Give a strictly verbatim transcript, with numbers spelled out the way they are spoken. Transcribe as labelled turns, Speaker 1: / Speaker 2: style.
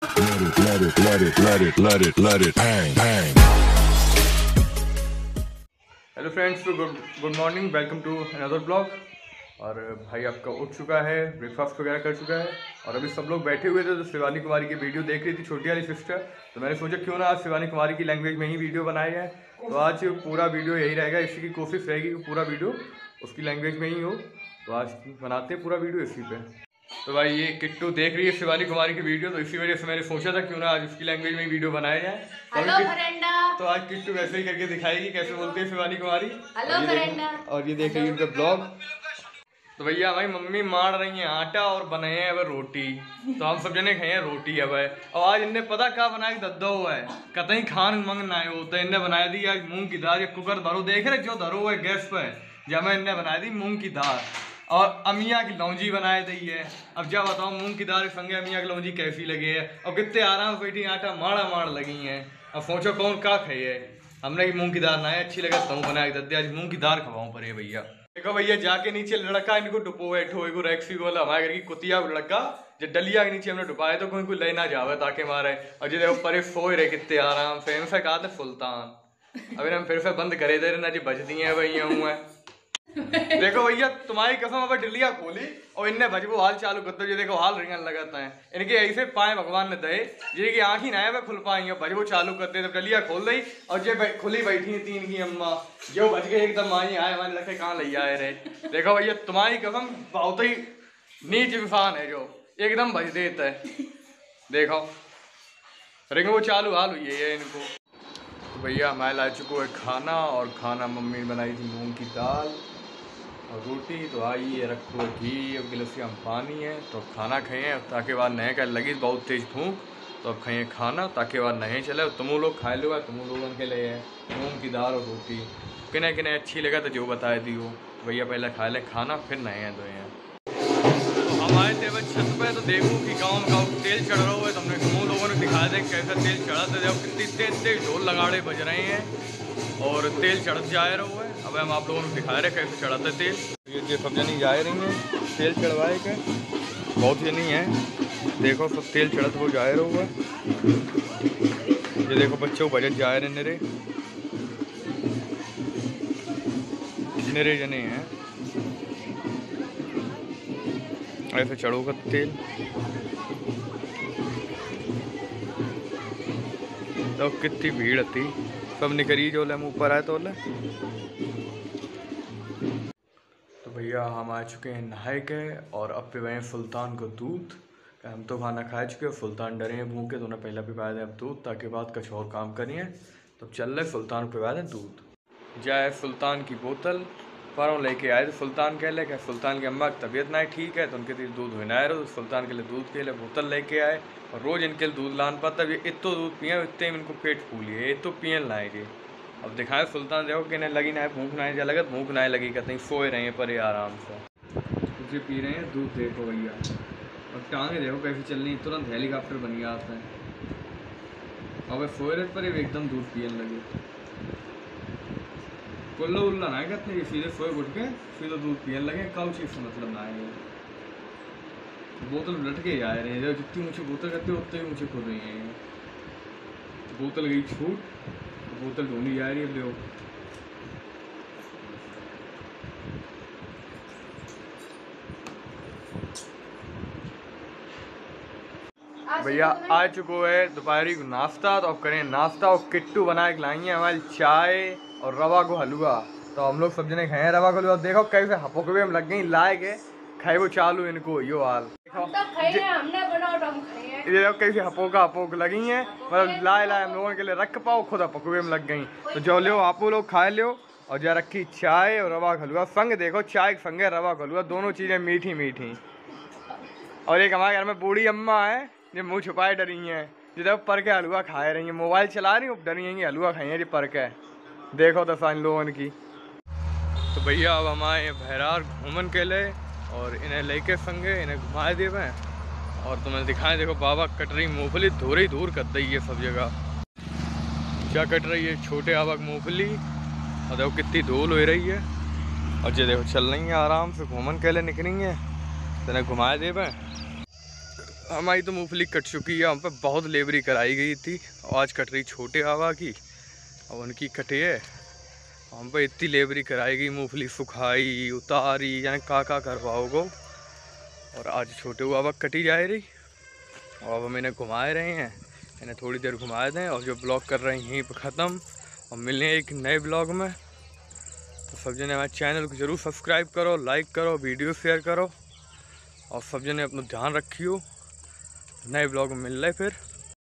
Speaker 1: Let it, let it, let it, let it, let it, let it, bang, bang.
Speaker 2: Hello friends, तो good good morning, welcome to another blog. और भाई आपका उठ चुका है, breakfast वगैरह कर चुका है और अभी सब लोग बैठे हुए थे तो शिवानी कुमारी की वीडियो देख रही थी, छोटी वाली सिस्टर। तो मैंने सोचा क्यों ना आज शिवानी कुमारी की लैंग्वेज में ही वीडियो बनाई है। तो आज पूरा वीडियो यही रहेगा, इसी की कोशिश रहेगी कि पूरा वीडियो उसकी लैंग्वेज में ही हो। तो आज बनाते हैं पूरा वीडियो इसी पे। तो भाई ये किट्टू देख रही है शिवानी कुमारी की वीडियो, तो इसी वजह से मैंने सोचा था क्यों ना आज उसकी लैंग्वेज में ही वीडियो बनाया जाए। तो आज किट्टू वैसे ही करके दिखाएगी कैसे बोलते हैं शिवानी कुमारी। और ये देख रही है उनका ब्लॉग। तो भैया हमारी मम्मी मार रही है आटा और बनाए हैं अब रोटी। तो हम सब जने खाए हैं रोटी अब है। और आज इन्हें पता क्या बनाया कि दद्दा हुआ है, कतई खान मंग ना हो तो इन्हें बनाया दी आज मूंग की दाल। कुकर धरो देख रहे जो धरो हुआ है गैस पे, जब मैं इन्हें बनाई दी मूंग की दाल और अमिया की लौंजी बनाए दी है। अब जब बताओ मूंग की दाल के संगे अमिया की लौंजी कैसी लगी है और कितने आराम से बैठी आटा माड़ा माड़ लगी है। अब सोचो कौन का खाई है। हमने मूंग की दाल ना है अच्छी लगे तो बनाया दद्दे आज मूंग की दाल खवाऊं पर भैया। देखो भैया जाके नीचे लड़का इनको डुबो बैठो एगो रैक्सी बोला हमारे घर की कुतिया लड़का जो डलिया के नीचे हमने डुबाए तो कोई कोई ले ना जावे ताके मारे। और जो देखो परे सोए रहे कितने आराम से इनसे कहा था सुल्तान। अभी हम फिर से बंद करे दे रहे ना जी बज दी है भैया हूँ। देखो भैया तुम्हारी कसम अब डलिया खोली और इनने भजबो हाल चालू कर दो। ये देखो हाल रिंगन लगाता है इनके ऐसे पाए भगवान ने दे जिनकी आँख ही ना है खुल पाएंगे। भजबो चालू करते तो डलिया खोल दी और जो खुली बैठी है तीन की अम्मा जो बज गए एकदम आई आए हमारे लखे कहाँ ले आए रहे। देखो भैया तुम्हारी कसम बहुत ही नीच इंसान है जो एकदम भज देता है। देखो रिंग वो चालू हाल हुई है इनको। तो भैया हमारे ला चुको है खाना और खाना मम्मी ने बनाई थी मूंग की दाल और रोटी। तो आइए रखो घी और गिलास हम पानी है तो खाना खाइए ताकि बाद नए का लगी बहुत तेज भूख। तो अब खाइए खाना ताकि बाद नहीं चले तुम लोग खा लो। तुम लोगों के लिए मूंग की दाल और रोटी किन्हें किन्हें अच्छी लगा तो जो बताए दी हो। भैया पहले खा ले खाना फिर नए हैं दो हैं। तो हम आए थे बस छत पे तो देखो कि गाँव में गाँव तेल चढ़ रहा हुआ है। तो हमने तुम लोगों ने दिखाया था कैसा तेल चढ़ा था। जब कितनी तेज तेज ढोल लगाड़े बज रहे हैं और तेल चढ़ जाए रहा है। अब हम आप लोगों को दिखा रहे कैसे चढ़ाते तेल। ये सब जनी जा रही हैं तेल चढ़वाए के बहुत जनी है। देखो सब तेल चढ़त वो जा रहा है। ये देखो बच्चों बजट जा रहे नरे नरे जने हैं ऐसे चढ़ोगा तेल। तो कितनी भीड़ थी सब निकरी जो हम ऊपर आए तो तो भैया हम आ चुके हैं नहाए के और अब पे गए सुल्तान को दूध। हम तो खाना खा चुके हैं, सुल्तान डरे हैं भूखे तो उन्हें पहले पिवाया दें अब दूध ताकि बाद कुछ और काम करिए। तो चल रहे सुल्तान पिवा दें दूध। जाए सुल्तान की बोतल पर लेके आए तो सुल्तान कह ले कि सुल्तान की अम्मा की तबीयत ना ठीक है तो उनके लिए दूध होना है। तो सुल्तान के लिए दूध के लिए बोतल लेके आए और रोज़ इनके लिए दूध लान पाता ये इतो दूध पिए इतने इनको पेट फूलिए इतो पियन लाएंगे। अब दिखाए सुल्तान देखो कि नहीं लगी ना है भूख ना है लगे भूख ना लगी कहीं सोए रहे हैं पर ये आराम से कुछ पी रहे हैं दूध। देखो भैया और टांगे देखो कैसे चल रही तुरंत हेलीकॉप्टर बन गया आता है। अब सोए रहे पर एकदम दूध पियन लगे कुल्ला उल्ला ना कहते सीधे सोए उठ के सीधे दूध पियन लगे। कब चीज़ से मतलब ना है बोतल लट के जा रहे हैं जितनी मुझे बोतल करते उतने ही मुझे खुल रही हैं। बोतल गई छूट बोतल ढूंढी जा रही है। देखो भैया आ चुको है दोपहरी को नाश्ता। तो अब करें नाश्ता और किट्टू बना के लाई है हमारी चाय और रवा को हलवा। तो हम लोग सब जने खाए रवा को हलवा। देखो कैसे हपोकवे हम लग गई लाए के खाए वो चालू इनको यो हाल ये देखो कैसे हपोका हपोक लगी हैं मतलब लाए लाए हम लोगों के लिए रख पाओ खुद हपोकवे में लग गई। तो जो लो आप लोग खाए लो और जरा रखी चाय और रवा हलवा संग। देखो चाय के संगे रवा हलवा दोनों चीज़ें मीठी मीठी। और एक हमारे घर में बूढ़ी अम्मा है जो मुँह छुपाए डरी हैं जिधर पर के हलवा खाए रही हैं मोबाइल चला रही हूँ डरी हैं हलवा खाई हैं जी पर के। देखो तो इन लोगों की। तो भैया अब हमारे बहरार घूमन के लिए और इन्हें लेके संगे इन्हें घुमाए दे और तुम्हें दिखाएं। देखो बाबा कट रही मूंगफली दूर ही दूर कर दी है सब जगह। क्या कट रही है छोटे आवक मूंगफली और देखो कितनी धूल हो रही है। और ये देखो चल रही है आराम से घूमन के लिए निकली है तो इन्हें घुमाए दे हमारी तो मूंगफली कट चुकी है, हम पे बहुत लेबरी कराई गई थी। आज कट रही छोटे आवा की, और उनकी कटे है। हम पे इतनी लेबरी कराई गई, मूंगफली सुखाई उतारी, यानी का का करवाओगो। और आज छोटे आवा कटी जा रही, और अब हम इन्हें घुमाए रहे हैं, इन्हें थोड़ी देर घुमाए दें। और जो ब्लॉग कर रहे हैं यहीं पर ख़त्म, और मिलने एक नए ब्लॉग में। तो सब जने हमारे चैनल को ज़रूर सब्सक्राइब करो, लाइक करो, वीडियो शेयर करो, और सब जने अपना ध्यान रखियो। नए ब्लॉग में मिल रहे फिर।